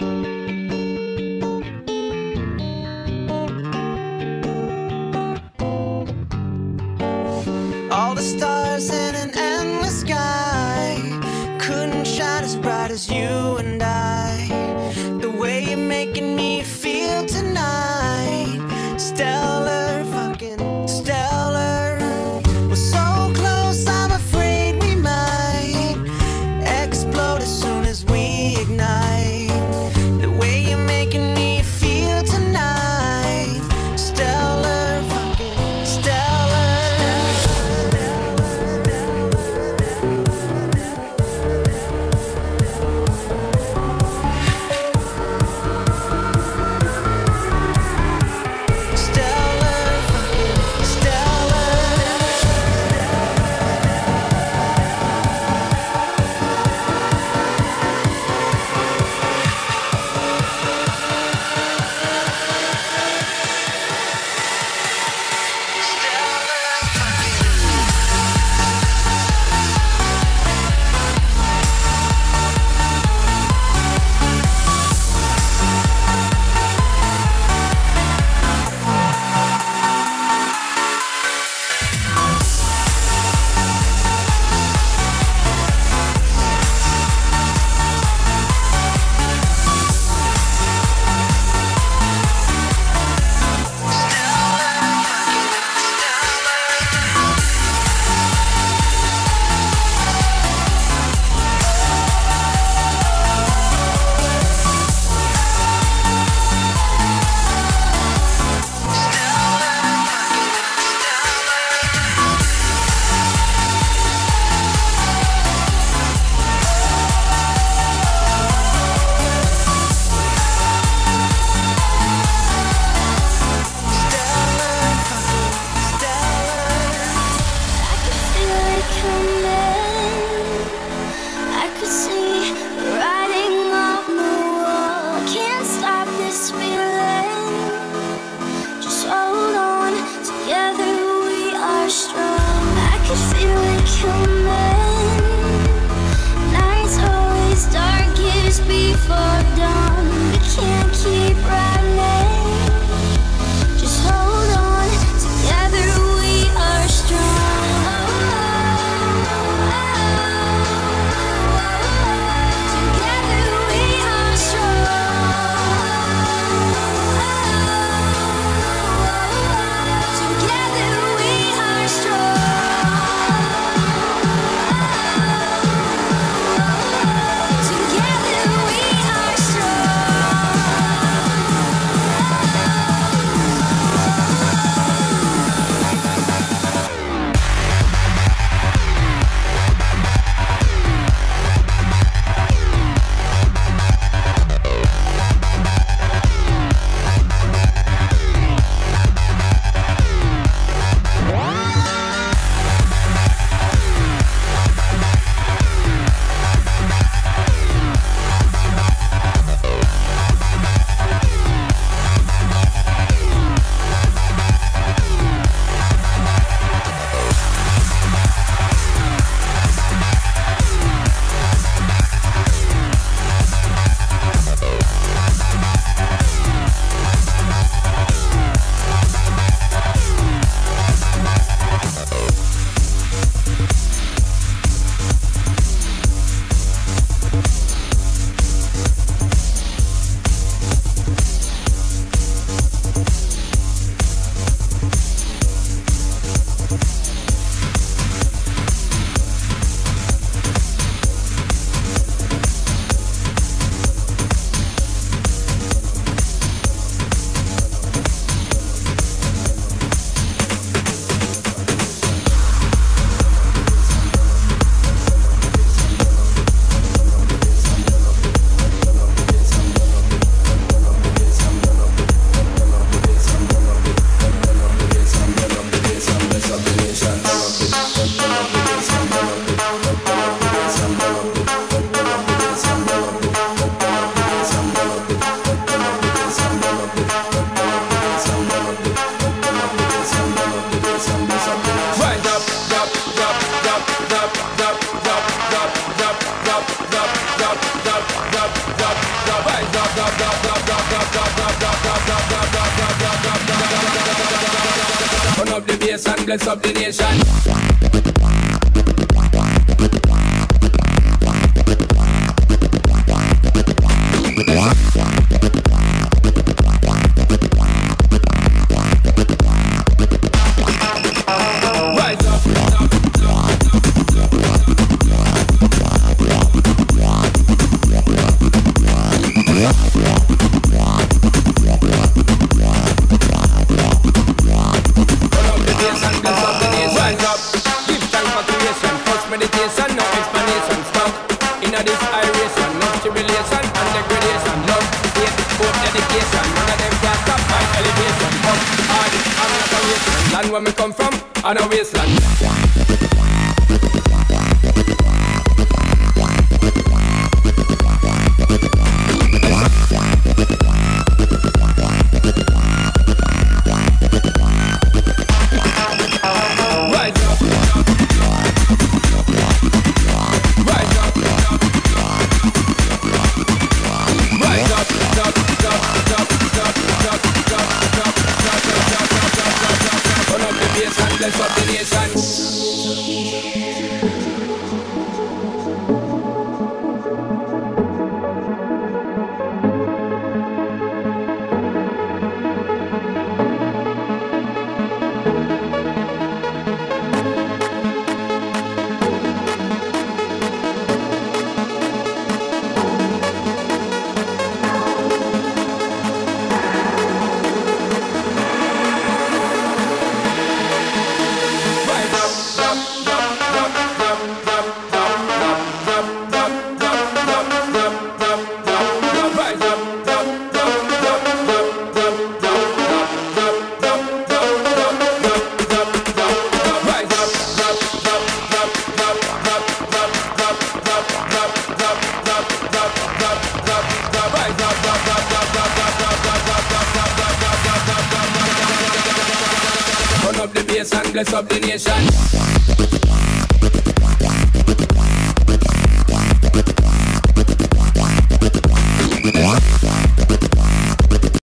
All the stars in an endless sky couldn't shine as bright as you and I. The way you're making me feel tonight, stellar, fucking stellar. We're so close, I'm afraid we might explode as soon as we ignite. The way you're making me feel tonight, stellar, fucking stellar. Turn up the bass and bless up the nation. Meditation, no explanation. Stop in this iration, no tribulation and degradation. Love, faith, hope, dedication. None of them can stop my elevation. Up hard, I'm not a wasteland. Land where me come from, on a wasteland. Bless up the nation. Turn up the bass and bless up the nation.